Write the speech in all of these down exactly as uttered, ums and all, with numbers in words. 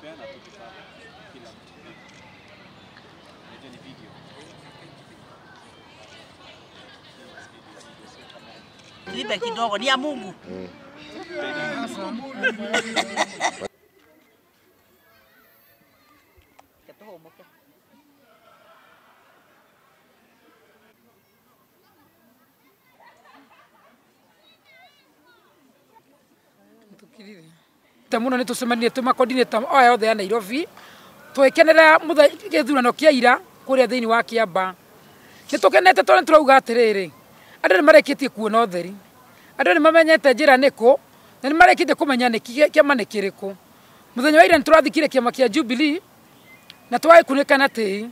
tunapeana tu kifaa kila mtu. Unajua ni video. Libe kidogo ni ya Mungu. Mm. Tamuno nitucemanie tuma coordinator oya othe ya Nairobi twekenera githurano kia ira kuria thiini wa Kiamba nitukenete tone turauga atiriri andu ni marekitie kuona utheri andu ni mamenyete njira niku na ni marekitie kumenya ni kiama ni kiriku muthenya wa ira niturathikire kiama kia Jubilee na twagikunikana ti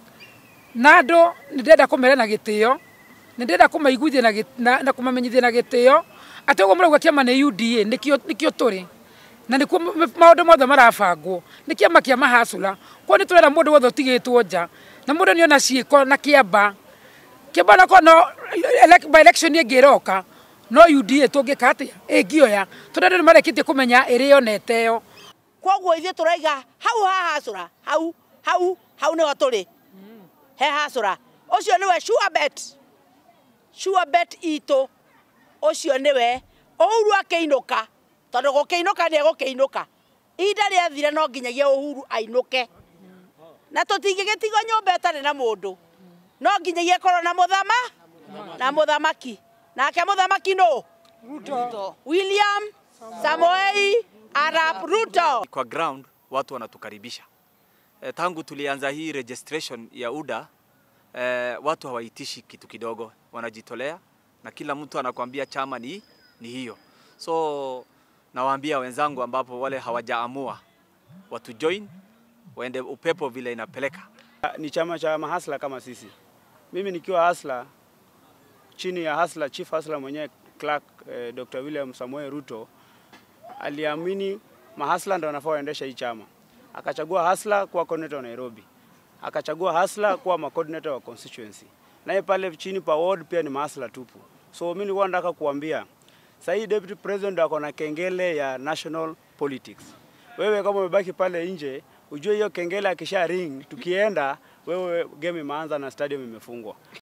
na andu ni ndenda kumere na gitio ni ndenda kumaiguithia na na kumamenyithia na gitio ati uguo murauga kiama ni U D A nikio nikio turi na nikuo maundu mothe marabangwo ni kiama kia mahasula kwa ni turera mundu wothe utigitwo nja na mundu ni ona ciiko na Kiamba Kiamba na kono by election ingiroka no U D A tungika atia ingioya tondu ni marekitie kumenya irio neteo koguo ithe turaiga hau hahasura hau hau hau ni oturi he hasura ucio niwe sure bet sure bet ito ucio niwe Uhuru akeinuka tondu gukeinuka ni gukeinuka ida ria thire no nginyagia Uhuru ainuke na tutingigitigo nyumba etare na mundu no nginyagia korwo na muthama na muthamaki nake muthamaki no Ruto William Samoei Arap Ruto. Kwa ground watu wanatukaribisha. E, tangu tulianza hii registration ya U D A e, watu hawaitishi kitu kidogo, wanajitolea na kila mtu anakuambia chama ni ni hiyo. So nawaambia wenzangu ambapo wale hawajaamua watu join waende upepo vile inapeleka. Ni chama cha mahasla kama sisi. Mimi nikiwa hasla chini ya hasla chief hasla mwenyewe Clark eh, Doctor William Samoei Ruto aliamini mahasla ndio wanafaa waendesha hii chama. Akachagua hasla kuwa coordinator wa Nairobi. Akachagua hasla kuwa ma coordinator wa constituency. Naye pale chini pa ward pia ni mahasla tupu. So mimi nilikuwa nataka kuambia sasa hii deputy president ako na kengele ya national politics. Wewe kama umebaki pale nje, ujue hiyo kengele akisha ring tukienda wewe game imeanza na stadium imefungwa.